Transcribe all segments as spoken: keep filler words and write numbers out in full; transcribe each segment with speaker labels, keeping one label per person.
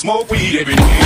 Speaker 1: smoke weed every day.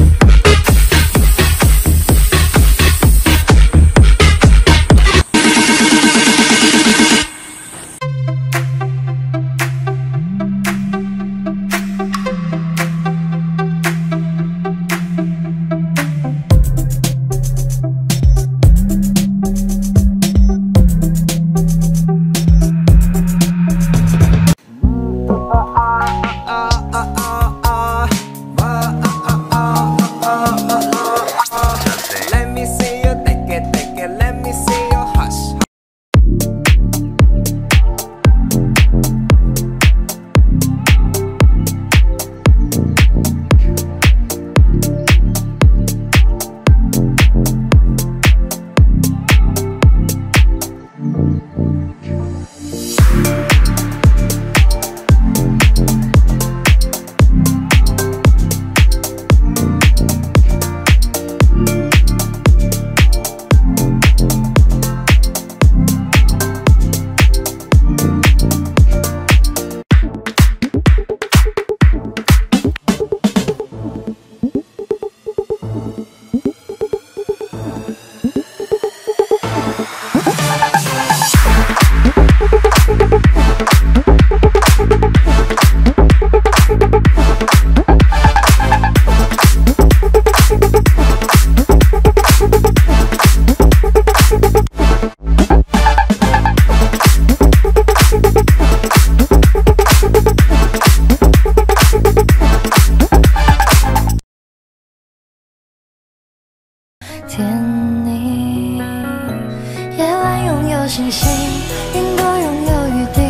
Speaker 2: 甜你，夜晚拥有星星，云朵拥有雨滴。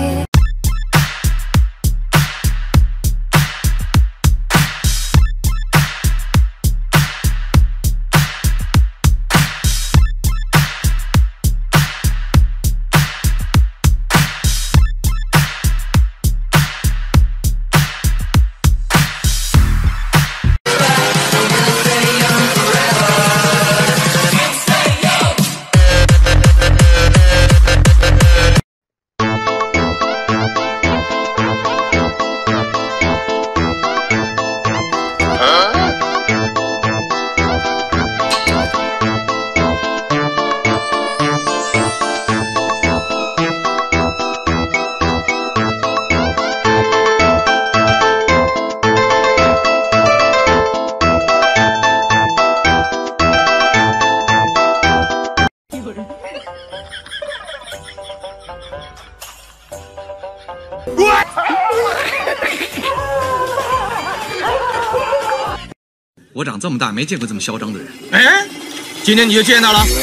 Speaker 3: 我长这么大没见过这么嚣张的人。
Speaker 4: 哎，今天你就见到了。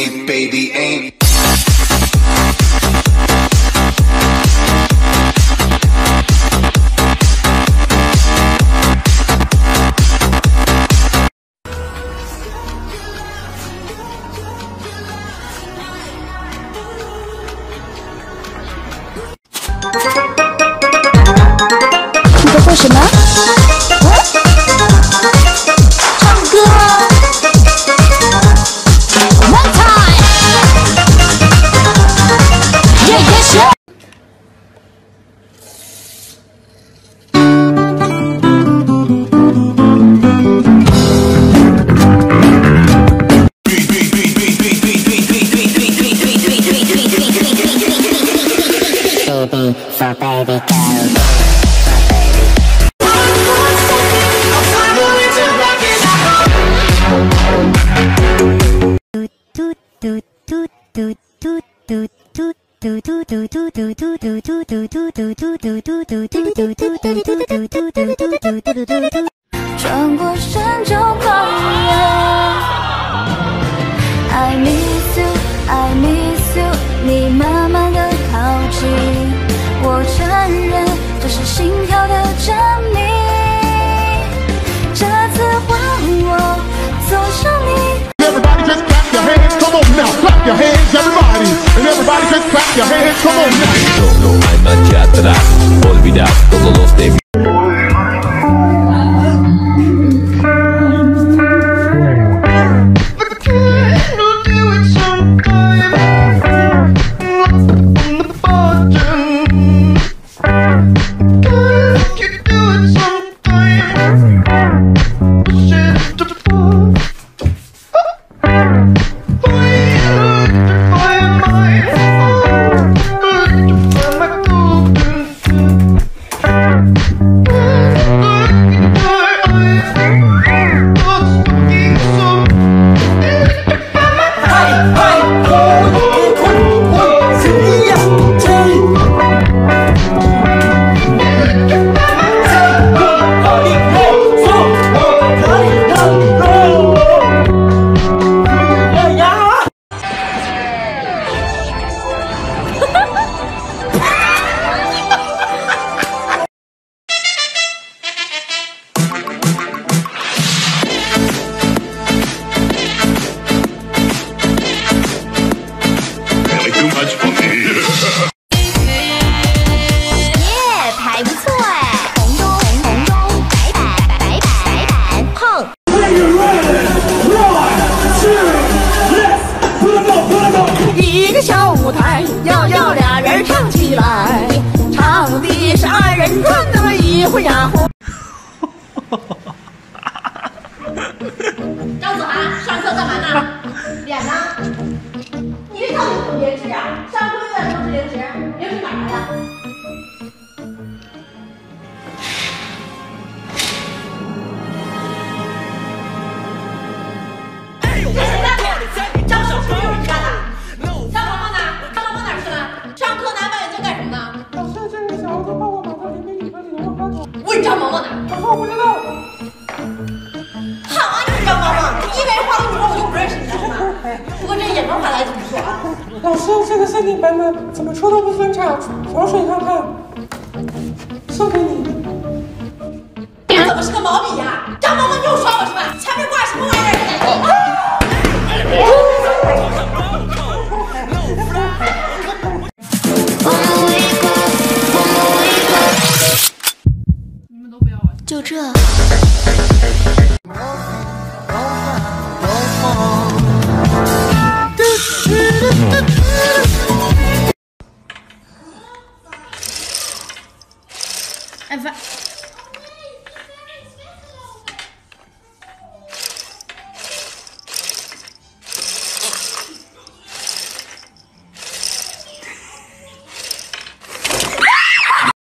Speaker 2: 你在做什么？唱歌。One time。Yeah yeah yeah。
Speaker 5: Baby, so baby go.
Speaker 2: I 转过身就跑了 I miss you, I miss you 你慢慢的靠近我承认这是心跳的证明这次换我走向你
Speaker 6: Everybody just clap your hands, come on now Clap your hands, everybody And everybody just clap your hands, come on now
Speaker 7: No, no hay marcha atrás Olvida todos los de
Speaker 6: You do it sometimes
Speaker 1: 张子涵，上课干嘛呢？脸呢？你这到底怎么颜值啊？上课永远都是零食，零食哪来的？这谁的？张小春又是干的？张萌萌呢？张萌萌哪去了？上课拿望远镜干什么呢？
Speaker 5: 老师，这个小子帮我把他零零里边里的问发出。
Speaker 1: 问张萌萌呢？
Speaker 5: 老师，我不知道。
Speaker 1: 好啊，你是张萌萌，你以为花了五我就不认识你了吗？不过这眼光看来怎么说啊？
Speaker 5: 老师，这个身体版本怎么出都不分叉，调水看看。送给你。
Speaker 1: 你怎么是个毛笔呀？张萌萌，你又耍我是吧？前面挂什么玩意儿？
Speaker 2: 就这。
Speaker 1: 哎，反。